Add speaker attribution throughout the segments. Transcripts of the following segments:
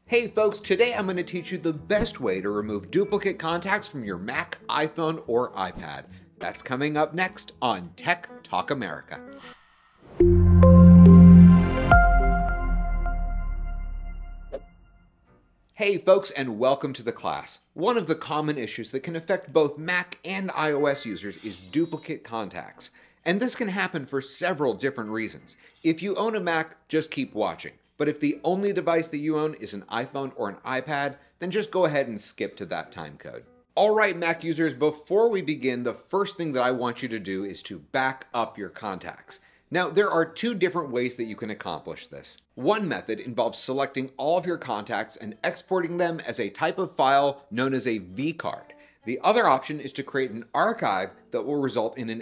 Speaker 1: Hey folks, today I'm going to teach you the best way to remove duplicate contacts from your Mac, iPhone, or iPad. That's coming up next on Tech Talk America. Hey folks, and welcome to the class. One of the common issues that can affect both Mac and iOS users is duplicate contacts. And this can happen for several different reasons. If you own a Mac, just keep watching. But if the only device that you own is an iPhone or an iPad, then just go ahead and skip to that time code. All right, Mac users, before we begin, the first thing that I want you to do is to back up your contacts. Now, there are two different ways that you can accomplish this. One method involves selecting all of your contacts and exporting them as a type of file known as a vCard. The other option is to create an archive that will result in an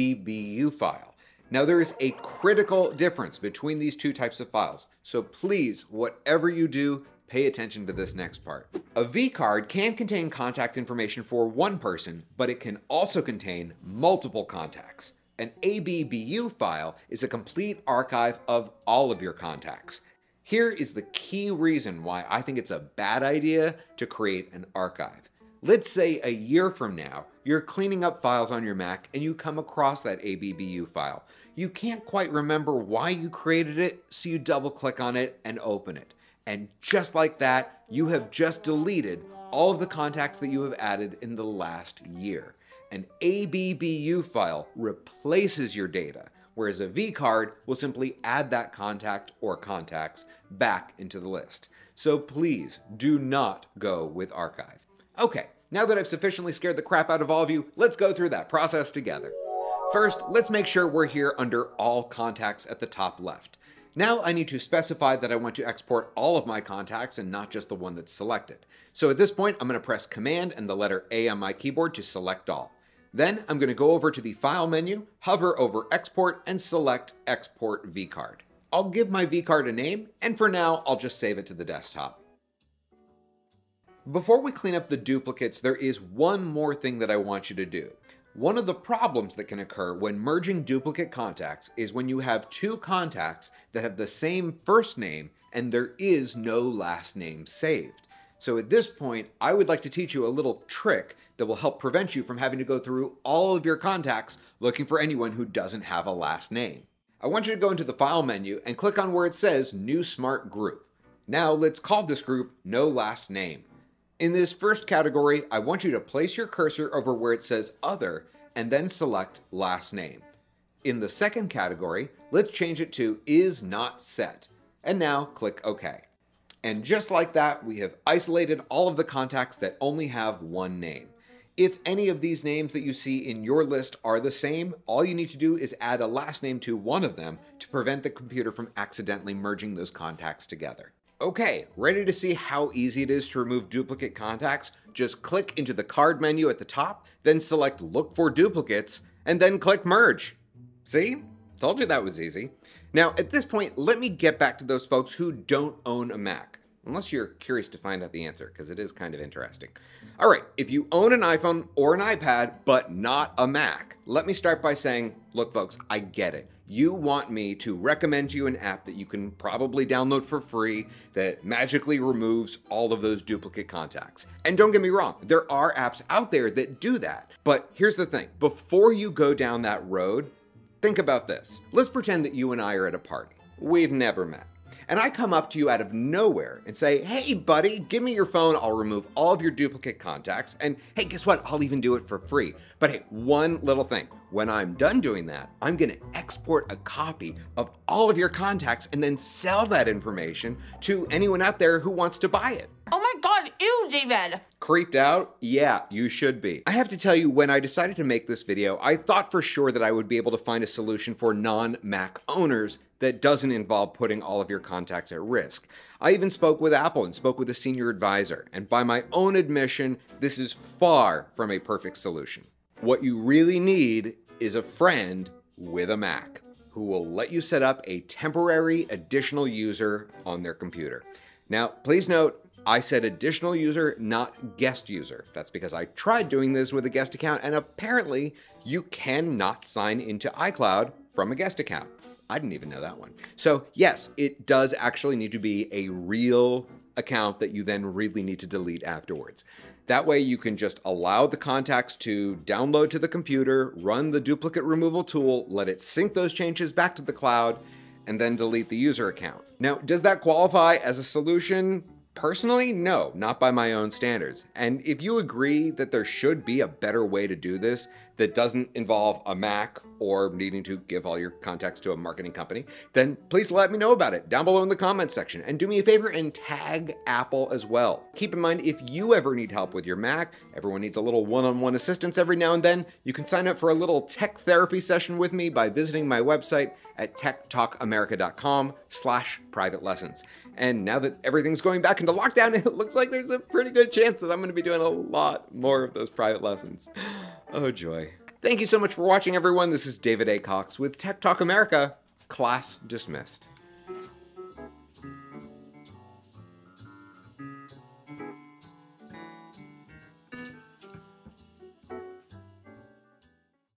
Speaker 1: ABBU file. Now, there is a critical difference between these two types of files, so please, whatever you do, pay attention to this next part. A vCard can contain contact information for one person, but it can also contain multiple contacts. An ABBU file is a complete archive of all of your contacts. Here is the key reason why I think it's a bad idea to create an archive. Let's say a year from now, you're cleaning up files on your Mac and you come across that ABBU file. You can't quite remember why you created it, so you double click on it and open it. And just like that, you have just deleted all of the contacts that you have added in the last year. An ABBU file replaces your data, whereas a vCard will simply add that contact or contacts back into the list. So please do not go with archive. Okay, now that I've sufficiently scared the crap out of all of you, let's go through that process together. First, let's make sure we're here under all contacts at the top left. Now I need to specify that I want to export all of my contacts and not just the one that's selected. So at this point, I'm going to press Command and the letter A on my keyboard to select all. Then I'm going to go over to the File menu, hover over Export, and select Export vCard. I'll give my vCard a name, and for now, I'll just save it to the desktop. Before we clean up the duplicates, there is one more thing that I want you to do. One of the problems that can occur when merging duplicate contacts is when you have two contacts that have the same first name and there is no last name saved. So at this point, I would like to teach you a little trick that will help prevent you from having to go through all of your contacts looking for anyone who doesn't have a last name. I want you to go into the File menu and click on where it says New Smart Group. Now let's call this group No Last Name. In this first category, I want you to place your cursor over where it says Other and then select Last Name. In the second category, let's change it to Is Not Set. And now click OK. And just like that, we have isolated all of the contacts that only have one name. If any of these names that you see in your list are the same, all you need to do is add a last name to one of them to prevent the computer from accidentally merging those contacts together. Okay, ready to see how easy it is to remove duplicate contacts? Just click into the card menu at the top, then select Look for Duplicates, and then click Merge. See? Told you that was easy. Now, at this point, let me get back to those folks who don't own a Mac. Unless you're curious to find out the answer, because it is kind of interesting. All right, if you own an iPhone or an iPad, but not a Mac, let me start by saying, look folks, I get it. You want me to recommend to you an app that you can probably download for free that magically removes all of those duplicate contacts. And don't get me wrong, there are apps out there that do that. But here's the thing, before you go down that road, think about this. Let's pretend that you and I are at a party. We've never met. And I come up to you out of nowhere and say, hey buddy, give me your phone, I'll remove all of your duplicate contacts, and hey, guess what, I'll even do it for free. But hey, one little thing, when I'm done doing that, I'm gonna export a copy of all of your contacts and then sell that information to anyone out there who wants to buy it.
Speaker 2: Oh my God, ew, David.
Speaker 1: Creeped out? Yeah, you should be. I have to tell you, when I decided to make this video, I thought for sure that I would be able to find a solution for non-Mac owners that doesn't involve putting all of your contacts at risk. I even spoke with Apple and spoke with a senior advisor, and by my own admission, this is far from a perfect solution. What you really need is a friend with a Mac who will let you set up a temporary additional user on their computer. Now, please note, I said additional user, not guest user. That's because I tried doing this with a guest account, and apparently you cannot sign into iCloud from a guest account. I didn't even know that one. So yes, it does actually need to be a real account that you then really need to delete afterwards. That way you can just allow the contacts to download to the computer, run the duplicate removal tool, let it sync those changes back to the cloud, and then delete the user account. Now, does that qualify as a solution? Personally, no, not by my own standards. And if you agree that there should be a better way to do this that doesn't involve a Mac or needing to give all your contacts to a marketing company, then please let me know about it down below in the comments section. And do me a favor and tag Apple as well. Keep in mind, if you ever need help with your Mac, everyone needs a little one-on-one assistance every now and then, you can sign up for a little tech therapy session with me by visiting my website at techtalkamerica.com/private lessons. And now that everything's going back into lockdown, it looks like there's a pretty good chance that I'm going to be doing a lot more of those private lessons. Oh joy. Thank you so much for watching, everyone. This is David A. Cox with Tech Talk America. Class dismissed.